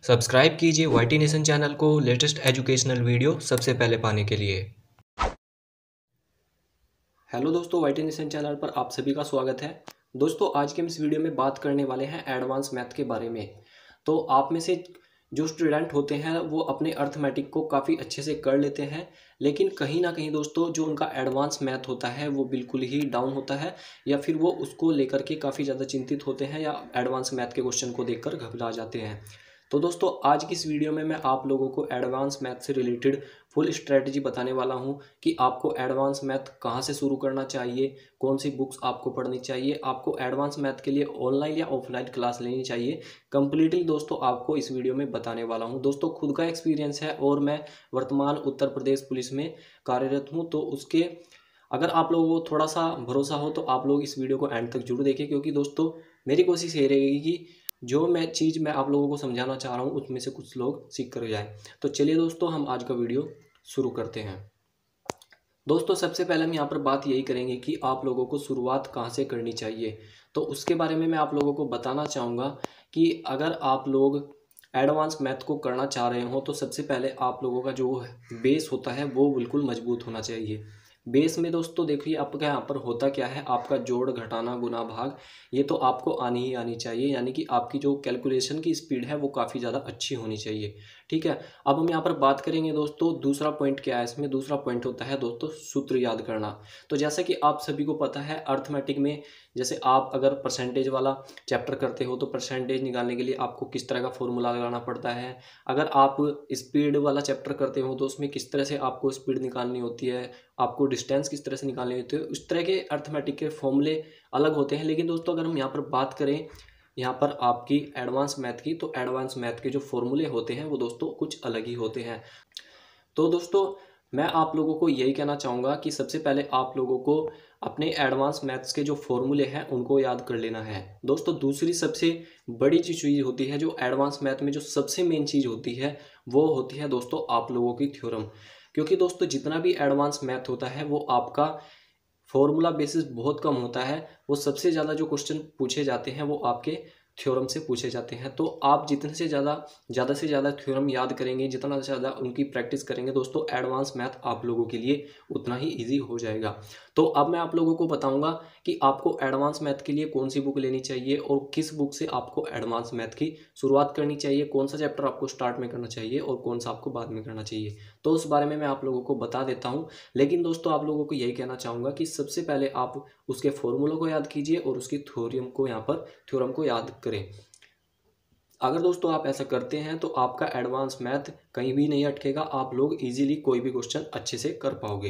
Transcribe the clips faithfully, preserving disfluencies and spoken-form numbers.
Subscribe कीजिए YT nation channel को latest educational video सबसे पहले पाने के लिए। हेलो दोस्तों, वाईटी नेशन चैनल पर आप सभी का स्वागत है। दोस्तों, आज के हम इस वीडियो में बात करने वाले हैं एडवांस मैथ के बारे में। तो आप में से जो स्टूडेंट होते हैं वो अपने अर्थमेटिक को काफ़ी अच्छे से कर लेते हैं, लेकिन कहीं ना कहीं दोस्तों जो उनका एडवांस मैथ होता है वो बिल्कुल ही डाउन होता है, या फिर वो उसको लेकर के काफ़ी ज़्यादा चिंतित होते हैं या एडवांस मैथ के क्वेश्चन को देखकर घबरा जाते हैं। तो दोस्तों आज की इस वीडियो में मैं आप लोगों को एडवांस मैथ से रिलेटेड फुल स्ट्रेटजी बताने वाला हूं कि आपको एडवांस मैथ कहां से शुरू करना चाहिए, कौन सी बुक्स आपको पढ़नी चाहिए, आपको एडवांस मैथ के लिए ऑनलाइन या ऑफलाइन क्लास लेनी चाहिए। कंप्लीटली दोस्तों आपको इस वीडियो में बताने वाला हूं। दोस्तों खुद का एक्सपीरियंस है और मैं वर्तमान उत्तर प्रदेश पुलिस में कार्यरत हूँ, तो उसके अगर आप लोगों को थोड़ा सा भरोसा हो तो आप लोग इस वीडियो को एंड तक जरूर देखें, क्योंकि दोस्तों मेरी कोशिश ये रहेगी कि जो मैं चीज़ मैं आप लोगों को समझाना चाह रहा हूँ उसमें से कुछ लोग सीख कर जाएं। तो चलिए दोस्तों हम आज का वीडियो शुरू करते हैं। दोस्तों सबसे पहले हम यहाँ पर बात यही करेंगे कि आप लोगों को शुरुआत कहाँ से करनी चाहिए। तो उसके बारे में मैं आप लोगों को बताना चाहूँगा कि अगर आप लोग एडवांस मैथ को करना चाह रहे हो तो सबसे पहले आप लोगों का जो बेस होता है वो बिल्कुल मजबूत होना चाहिए। बेस में दोस्तों देखिए आपका यहाँ पर होता क्या है, आपका जोड़ घटाना गुना भाग ये तो आपको आनी ही आनी चाहिए, यानी कि आपकी जो कैलकुलेशन की स्पीड है वो काफ़ी ज़्यादा अच्छी होनी चाहिए। ठीक है, अब हम यहाँ पर बात करेंगे दोस्तों दूसरा पॉइंट क्या है। इसमें दूसरा पॉइंट होता है दोस्तों सूत्र याद करना। तो जैसा कि आप सभी को पता है अर्थमेटिक में, जैसे आप अगर परसेंटेज वाला चैप्टर करते हो तो परसेंटेज निकालने के लिए आपको किस तरह का फॉर्मूला लगाना पड़ता है। अगर आप स्पीड वाला चैप्टर करते हो तो उसमें किस तरह से आपको स्पीड निकालनी होती है, आपको डिस्टेंस किस तरह से निकालनी होती है, उस तरह के अर्थमेटिक के फॉर्मूले अलग होते हैं। लेकिन दोस्तों अगर हम यहाँ पर बात करें यहाँ पर आपकी एडवांस मैथ की, तो एडवांस मैथ के जो फॉर्मूले होते हैं वो दोस्तों कुछ अलग ही होते हैं। तो दोस्तों मैं आप लोगों को यही कहना चाहूँगा कि सबसे पहले आप लोगों को अपने एडवांस मैथ्स के जो फॉर्मूले हैं उनको याद कर लेना है। दोस्तों दूसरी सबसे बड़ी जो चीज़ होती है, जो एडवांस मैथ में जो सबसे मेन चीज़ होती है वो होती है दोस्तों आप लोगों की थ्योरम। क्योंकि दोस्तों जितना भी एडवांस मैथ होता है वो आपका फॉर्मूला बेसिस बहुत कम होता है। वो सबसे ज़्यादा जो क्वेश्चन पूछे जाते हैं वो आपके थ्योरम से पूछे जाते हैं। तो आप जितने से ज़्यादा ज़्यादा से ज़्यादा थ्योरम याद करेंगे, जितना ज़्यादा उनकी प्रैक्टिस करेंगे दोस्तों, एडवांस मैथ आप लोगों के लिए उतना ही इजी हो जाएगा। तो अब मैं आप लोगों को बताऊंगा कि आपको एडवांस मैथ के लिए कौन सी बुक लेनी चाहिए और किस बुक से आपको एडवांस मैथ की शुरुआत करनी चाहिए, कौन सा चैप्टर आपको स्टार्ट में करना चाहिए और कौन सा आपको बाद में करना चाहिए। तो उस बारे में मैं आप लोगों को बता देता हूँ। लेकिन दोस्तों आप लोगों को यही कहना चाहूँगा कि सबसे पहले आप उसके फॉर्मूलों को याद कीजिए और उसकी थ्योरम को यहाँ पर थ्योरम को याद करें। अगर दोस्तों आप ऐसा करते हैं तो आपका एडवांस मैथ कहीं भी नहीं अटकेगा, आप लोग इजीली कोई भी क्वेश्चन अच्छे से कर पाओगे।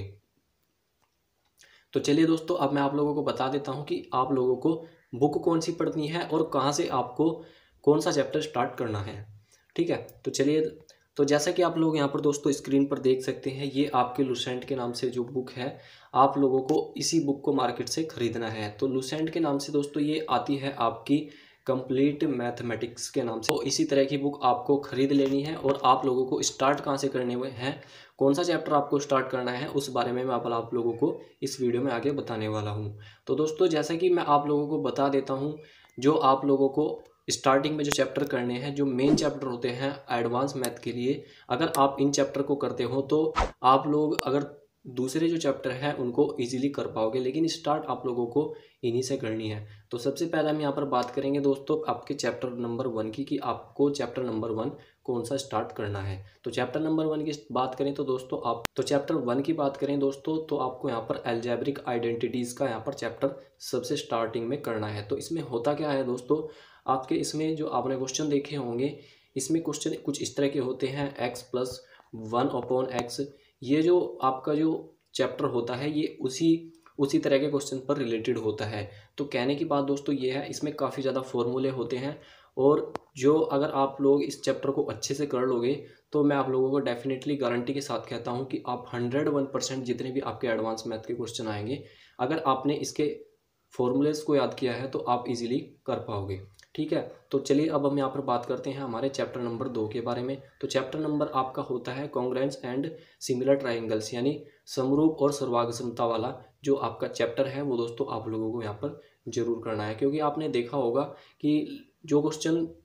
तो चलिए दोस्तों अब मैं आप लोगों को बता देता हूं कि आप लोगों को बुक कौन सी पढ़नी है और कहां से आपको कौन सा चैप्टर स्टार्ट करना है। ठीक है, तो चलिए, तो जैसा कि आप लोग यहाँ पर दोस्तों स्क्रीन पर देख सकते हैं, ये आपके लुसेंट के नाम से जो बुक है, आप लोगों को इसी बुक को मार्केट से खरीदना है। तो लुसेंट के नाम से दोस्तों ये आती है आपकी कंप्लीट मैथमेटिक्स के नाम से। तो इसी तरह की बुक आपको खरीद लेनी है और आप लोगों को स्टार्ट कहाँ से करने हुए हैं, कौन सा चैप्टर आपको स्टार्ट करना है, उस बारे में मैं आप लोगों को इस वीडियो में आगे बताने वाला हूँ। तो दोस्तों जैसा कि मैं आप लोगों को बता देता हूँ, जो आप लोगों को स्टार्टिंग में जो चैप्टर करने हैं, जो मेन चैप्टर होते हैं एडवांस मैथ के लिए, अगर आप इन चैप्टर को करते हो तो आप लोग अगर दूसरे जो चैप्टर हैं उनको इजीली कर पाओगे, लेकिन स्टार्ट आप लोगों को इन्हीं से करनी है। तो सबसे पहले हम यहाँ पर बात करेंगे दोस्तों आपके चैप्टर नंबर वन की, कि आपको चैप्टर नंबर वन कौन सा स्टार्ट करना है। तो चैप्टर नंबर वन की बात करें तो दोस्तों आप तो चैप्टर वन की बात करें दोस्तों तो आपको यहाँ पर अलजेब्रिक आइडेंटिटीज़ का यहाँ पर चैप्टर सबसे स्टार्टिंग में करना है। तो इसमें होता क्या है दोस्तों, आपके इसमें जो आपने क्वेश्चन देखे होंगे, इसमें क्वेश्चन कुछ इस तरह के होते हैं, x plus one upon x. ये जो आपका जो चैप्टर होता है ये उसी उसी तरह के क्वेश्चन पर रिलेटेड होता है। तो कहने की बात दोस्तों ये है, इसमें काफ़ी ज़्यादा फॉर्मूले होते हैं और जो अगर आप लोग इस चैप्टर को अच्छे से कर लोगे तो मैं आप लोगों को डेफिनेटली गारंटी के साथ कहता हूँ कि आप हंड्रेड वन परसेंट जितने भी आपके एडवांस मैथ के क्वेश्चन आएंगे, अगर आपने इसके फॉर्मूलेस को याद किया है तो आप इजीली कर पाओगे। ठीक है, तो चलिए अब हम यहाँ पर बात करते हैं हमारे चैप्टर नंबर दो के बारे में। तो चैप्टर नंबर आपका होता है कॉन्ग्रुएंस एंड सिमिलर ट्राइंगल्स, यानी समरूप और सर्वागसमता वाला जो आपका चैप्टर है वो दोस्तों आप लोगों को यहाँ पर जरूर करना है। क्योंकि आपने देखा होगा कि जो क्वेश्चन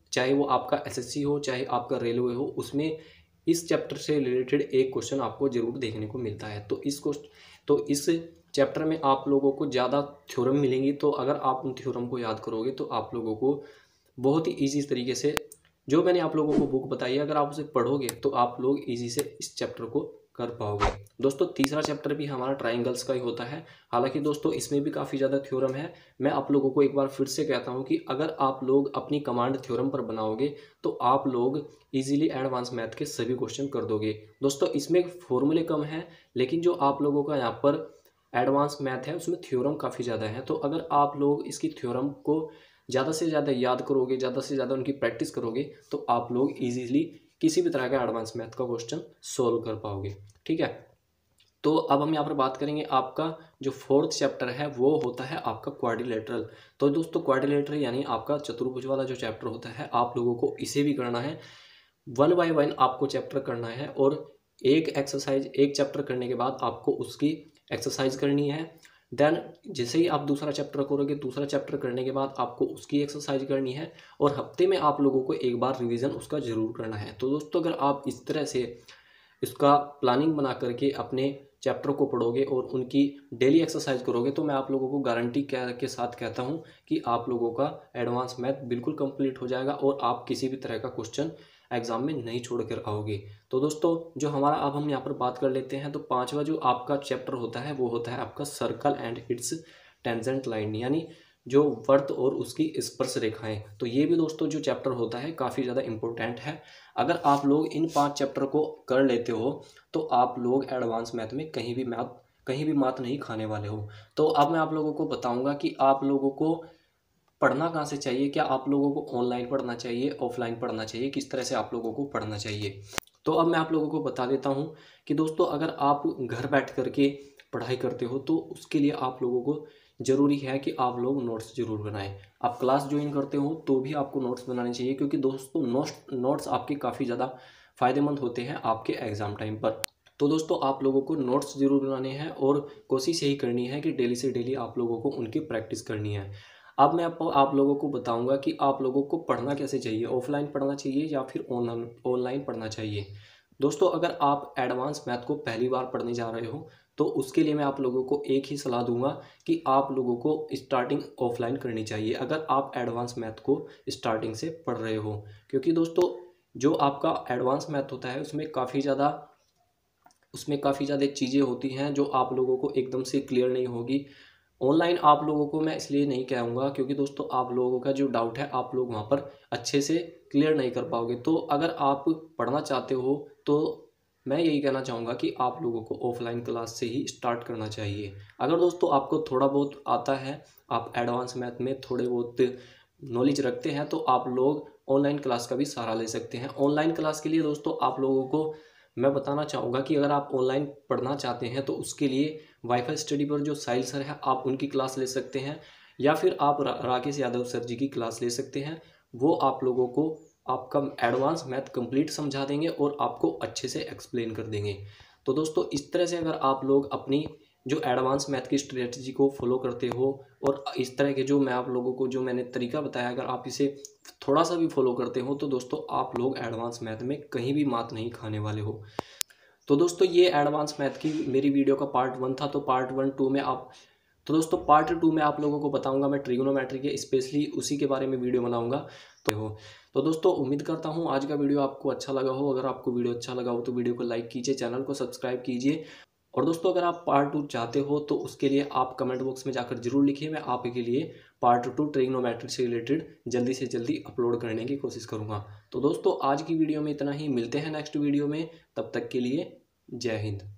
चाहे वो आपका एसएससी हो चाहे आपका रेलवे हो, उसमें इस चैप्टर से रिलेटेड एक क्वेश्चन आपको जरूर देखने को मिलता है। तो इस क्वेश्चन तो इस चैप्टर में आप लोगों को ज़्यादा थ्योरम मिलेंगी, तो अगर आप उन थ्योरम को याद करोगे तो आप लोगों को बहुत ही ईजी तरीके से, जो मैंने आप लोगों को बुक बताई है, अगर आप उसे पढ़ोगे तो आप लोग ईजी से इस चैप्टर को कर पाओगे। दोस्तों तीसरा चैप्टर भी हमारा ट्राइंगल्स का ही होता है। हालांकि दोस्तों इसमें भी काफ़ी ज़्यादा थ्योरम है। मैं आप लोगों को एक बार फिर से कहता हूं कि अगर आप लोग अपनी कमांड थ्योरम पर बनाओगे तो आप लोग इजीली एडवांस मैथ के सभी क्वेश्चन कर दोगे। दोस्तों इसमें फॉर्मूले कम हैं, लेकिन जो आप लोगों का यहाँ पर एडवांस मैथ है उसमें थ्योरम काफ़ी ज़्यादा है। तो अगर आप लोग इसकी थ्योरम को ज़्यादा से ज़्यादा याद करोगे, ज़्यादा से ज़्यादा उनकी प्रैक्टिस करोगे, तो आप लोग इजीली किसी भी तरह का एडवांस मैथ का क्वेश्चन सोल्व कर पाओगे। ठीक है, तो अब हम यहाँ पर बात करेंगे, आपका जो फोर्थ चैप्टर है वो होता है आपका क्वाड्रिलेटरल। तो दोस्तों क्वाड्रिलेटरल यानी आपका चतुर्भुज वाला जो चैप्टर होता है, आप लोगों को इसे भी करना है। वन बाय वन आपको चैप्टर करना है और एक एक्सरसाइज, एक चैप्टर करने के बाद आपको उसकी एक्सरसाइज करनी है। देन जैसे ही आप दूसरा चैप्टर करोगे, दूसरा चैप्टर करने के बाद आपको उसकी एक्सरसाइज करनी है और हफ्ते में आप लोगों को एक बार रिवीजन उसका ज़रूर करना है। तो दोस्तों अगर आप इस तरह से इसका प्लानिंग बना करके अपने चैप्टर को पढ़ोगे और उनकी डेली एक्सरसाइज करोगे, तो मैं आप लोगों को गारंटी के साथ कहता हूं कि आप लोगों का एडवांस मैथ बिल्कुल कंप्लीट हो जाएगा और आप किसी भी तरह का क्वेश्चन एग्जाम में नहीं छोड़ कर आओगे। तो दोस्तों जो हमारा, अब हम यहाँ पर बात कर लेते हैं, तो पांचवा जो आपका चैप्टर होता है वो होता है आपका circle and its tangent line, यानी जो वर्त और उसकी स्पर्श रेखाएं। तो ये भी दोस्तों जो चैप्टर होता है काफ़ी ज़्यादा इंपॉर्टेंट है। अगर आप लोग इन पांच चैप्टर को कर लेते हो तो आप लोग एडवांस मैथ में कहीं भी मैथ कहीं भी मात नहीं खाने वाले हो। तो अब मैं आप लोगों को बताऊंगा कि आप लोगों को पढ़ना कहाँ से चाहिए, क्या आप लोगों को ऑनलाइन पढ़ना चाहिए, ऑफलाइन पढ़ना चाहिए, किस तरह से आप लोगों को पढ़ना चाहिए। तो अब मैं आप लोगों को बता देता हूँ कि दोस्तों अगर आप घर बैठ करके पढ़ाई करते हो तो उसके लिए आप लोगों को ज़रूरी है कि आप लोग नोट्स ज़रूर बनाएं। आप क्लास ज्वाइन करते हो तो भी आपको नोट्स बनाने चाहिए, क्योंकि दोस्तों नोट्स नोट्स आपके काफ़ी ज़्यादा फ़ायदेमंद होते हैं आपके एग्ज़ाम टाइम पर। तो दोस्तों आप लोगों को नोट्स ज़रूर बनाने हैं और कोशिश यही करनी है कि डेली से डेली आप लोगों को उनकी प्रैक्टिस करनी है। अब मैं आपको आप लोगों को बताऊंगा कि आप लोगों को पढ़ना कैसे चाहिए, ऑफलाइन पढ़ना चाहिए या फिर ऑनलाइन ऑनलाइन पढ़ना चाहिए। दोस्तों अगर आप एडवांस मैथ को पहली बार पढ़ने जा रहे हो तो उसके लिए मैं आप लोगों को एक ही सलाह दूंगा कि आप लोगों को स्टार्टिंग ऑफलाइन करनी चाहिए अगर आप एडवांस मैथ को स्टार्टिंग से पढ़ रहे हो। क्योंकि दोस्तों जो आपका एडवांस मैथ होता है उसमें काफ़ी ज़्यादा उसमें काफ़ी ज़्यादा चीज़ें होती हैं जो आप लोगों को एकदम से क्लियर नहीं होगी। ऑनलाइन आप लोगों को मैं इसलिए नहीं कहूँगा क्योंकि दोस्तों आप लोगों का जो डाउट है आप लोग वहाँ पर अच्छे से क्लियर नहीं कर पाओगे। तो अगर आप पढ़ना चाहते हो तो मैं यही कहना चाहूँगा कि आप लोगों को ऑफलाइन क्लास से ही स्टार्ट करना चाहिए। अगर दोस्तों आपको थोड़ा बहुत आता है, आप एडवांस मैथ में थोड़े बहुत नॉलेज रखते हैं, तो आप लोग ऑनलाइन क्लास का भी सहारा ले सकते हैं। ऑनलाइन क्लास के लिए दोस्तों आप लोगों को मैं बताना चाहूँगा कि अगर आप ऑनलाइन पढ़ना चाहते हैं तो उसके लिए वाईफाई स्टडी पर जो साहिल सर है आप उनकी क्लास ले सकते हैं, या फिर आप रा, राकेश यादव सर जी की क्लास ले सकते हैं। वो आप लोगों को आपका एडवांस मैथ कंप्लीट समझा देंगे और आपको अच्छे से एक्सप्लेन कर देंगे। तो दोस्तों इस तरह से अगर आप लोग अपनी जो एडवांस मैथ की स्ट्रेटजी को फॉलो करते हो और इस तरह के जो मैं आप लोगों को जो मैंने तरीका बताया अगर आप इसे थोड़ा सा भी फॉलो करते हो तो दोस्तों आप लोग एडवांस मैथ में कहीं भी मात नहीं खाने वाले हो। तो दोस्तों ये एडवांस मैथ की मेरी वीडियो का पार्ट वन था। तो पार्ट वन टू में आप तो दोस्तों पार्ट टू में आप लोगों को बताऊंगा मैं ट्रिग्नोमेट्री के स्पेशली उसी के बारे में वीडियो बनाऊंगा। तो हो तो दोस्तों उम्मीद करता हूँ आज का वीडियो आपको अच्छा लगा हो। अगर आपको वीडियो अच्छा लगा हो तो वीडियो को लाइक कीजिए, चैनल को सब्सक्राइब कीजिए। और दोस्तों अगर आप पार्ट टू चाहते हो तो उसके लिए आप कमेंट बॉक्स में जाकर जरूर लिखिए, मैं आपके लिए पार्ट टू ट्रिग्नोमेट्री से रिलेटेड जल्दी से जल्दी अपलोड करने की कोशिश करूँगा। तो दोस्तों आज की वीडियो में इतना ही, मिलते हैं नेक्स्ट वीडियो में, तब तक के लिए जय हिंद।